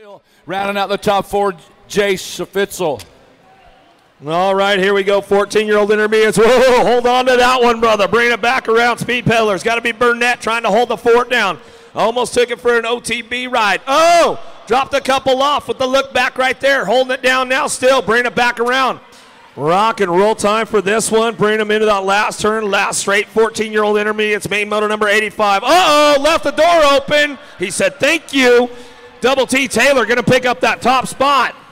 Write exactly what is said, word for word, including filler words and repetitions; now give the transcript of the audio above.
Rounding out the top four, Jace Fitzel. All right, here we go, fourteen-year-old intermediates. Whoa, hold on to that one, brother. Bring it back around, Speed Peddlers. Got to be Burnett trying to hold the fort down. Almost took it for an O T B ride. Oh, dropped a couple off with the look back right there. Holding it down now still. Bring it back around. Rock and roll time for this one. Bring them into that last turn. Last straight, fourteen-year-old intermediates. Main motor number eighty-five. Uh-oh, left the door open. He said, thank you. Double T Taylor going to pick up that top spot.